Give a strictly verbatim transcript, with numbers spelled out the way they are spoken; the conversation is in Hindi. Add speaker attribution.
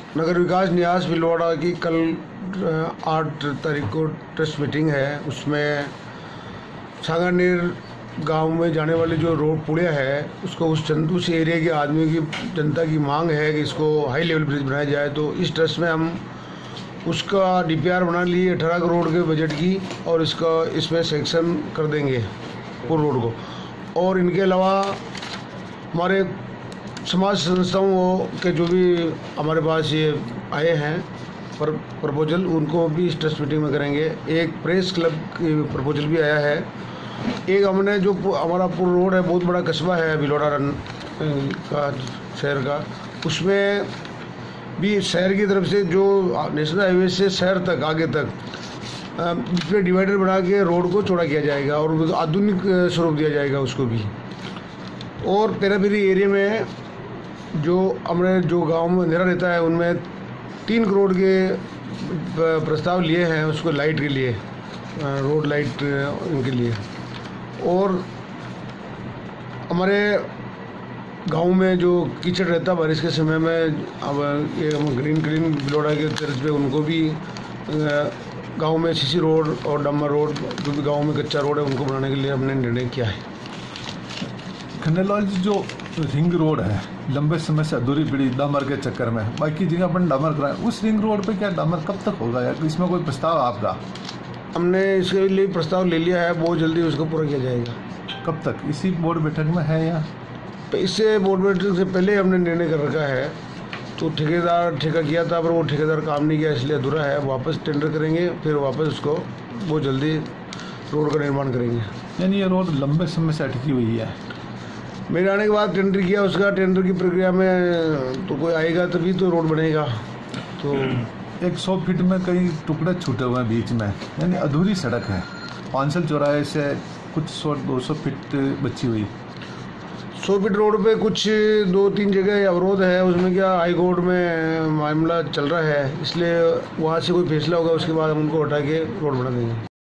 Speaker 1: नगर विकास न्यास भीलवाड़ा की कल आठ तारीख को ट्रस्ट मीटिंग है। उसमें सांगानेर गांव में जाने वाली जो रोड पुलिया है उसको उस जन उस एरिया के आदमी की जनता की मांग है कि इसको हाई लेवल ब्रिज बनाया जाए। तो इस ट्रस्ट में हम उसका डीपीआर बना लिए अठारह करोड़ के बजट की और इसका इसमें सेक्शन कर देंगे पूरे रोड को। और इनके अलावा हमारे समाज संस्थाओं के जो भी हमारे पास ये आए हैं पर प्रपोजल उनको भी इस ट्रस्ट मीटिंग में करेंगे। एक प्रेस क्लब की प्रपोजल भी आया है। एक हमने जो हमारा पूरा रोड है, बहुत बड़ा कस्बा है भीलवाड़ा रन का शहर का, उसमें भी शहर की तरफ से जो नेशनल हाईवे से शहर तक आगे तक इसमें डिवाइडर बना के रोड को चौड़ा किया जाएगा और आधुनिक स्वरूप दिया जाएगा उसको भी। और पेरापेरी एरिया में जो हमारे जो गांव में अंधेरा रहता है उनमें तीन करोड़ के प्रस्ताव लिए हैं उसको लाइट के लिए, रोड लाइट इनके लिए। और हमारे गांव में जो कीचड़ रहता बारिश के समय में, अब ये हम ग्रीन ग्रीन भीलवाड़ा के तर्ज पे उनको भी गांव में सीसी रोड और डम्बर रोड जो भी गांव में कच्चा रोड है उनको बनाने के लिए हमने निर्णय किया है।
Speaker 2: खंडेलवाल जी, जो रिंग रोड है लंबे समय से अधूरी पड़ी डामर के चक्कर में, बाकी जगह अपन डामर कराएं, उस रिंग रोड पे क्या डामर कब तक होगा यार? इसमें कोई प्रस्ताव आपका?
Speaker 1: हमने इसके लिए प्रस्ताव ले लिया है, बहुत जल्दी उसको पूरा किया जाएगा।
Speaker 2: कब तक? इसी बोर्ड बैठक में है या
Speaker 1: तो इससे बोर्ड बैठक से पहले हमने निर्णय कर रखा है। तो ठेकेदार ठेका किया था पर वो ठेकेदार काम नहीं किया इसलिए अधूरा है। वापस टेंडर करेंगे, फिर वापस उसको बहुत जल्दी रोड का निर्माण करेंगे।
Speaker 2: यानी ये रोड लंबे समय से अटकी हुई है।
Speaker 1: मेरे आने के बाद टेंडर किया, उसका टेंडर की प्रक्रिया में तो कोई आएगा तभी तो रोड बनेगा। तो
Speaker 2: एक सौ फीट में कई टुकड़े छूटे हुए हैं बीच में, यानी अधूरी सड़क है। पांचल चौराहे से कुछ सौ दो सौ फीट बची हुई।
Speaker 1: सौ फीट रोड पे कुछ दो तीन जगह अवरोध है, उसमें क्या हाई कोर्ट में मामला चल रहा है, इसलिए वहाँ से कोई फैसला होगा उसके बाद हम उनको हटा के रोड बना देंगे।